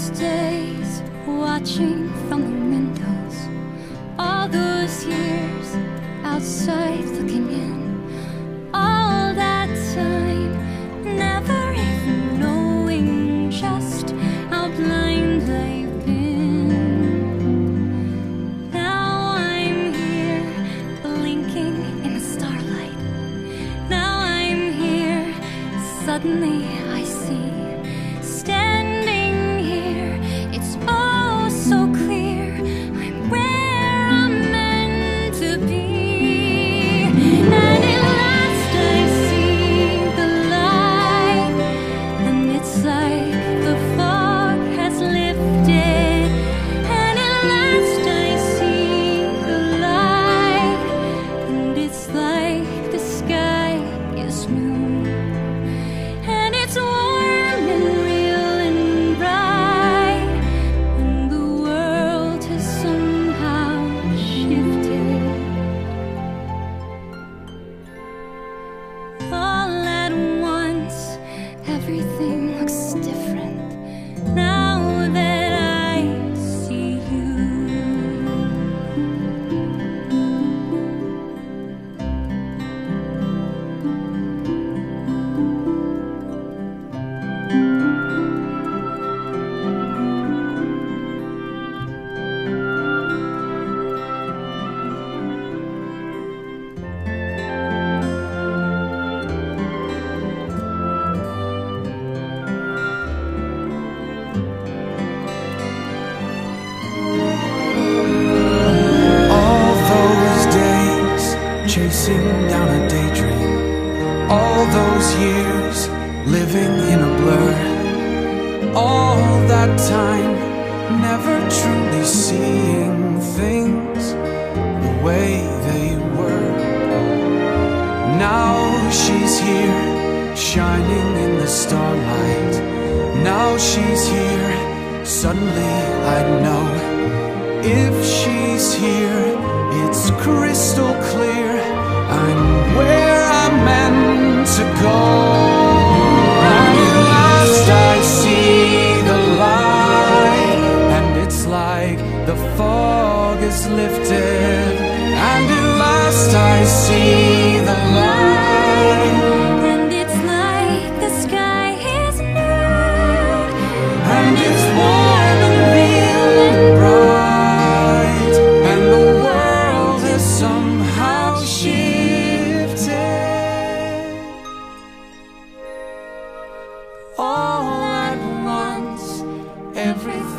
those days, watching from the windows, all those years outside looking in, all that time, never even knowing just how blind I've been. Now I'm here, blinking in the starlight. Now I'm here, suddenly I see, standing here, it's all so clear, I'm where I'm meant to be. And at last I see the light, and it's like the fog has lifted. And at last I see the light, and it's like the sky is new, and it's warm and real and bright, and the world has somehow shifted. All at once, everything looks different now that I see you. All those days chasing down a daydream, all those years living in a blur, all that time never truly seeing things the way they were. Now she's here, shining in the starlight. Now she's here, suddenly I know. If she's here, it's crystal clear, I'm where I'm meant to go. And at last I see the light, and it's like the fog is lifted. And at last I see the light, And it's like the sky is new, and it's warm and real and bright, and the world has somehow shifted. All at once, everything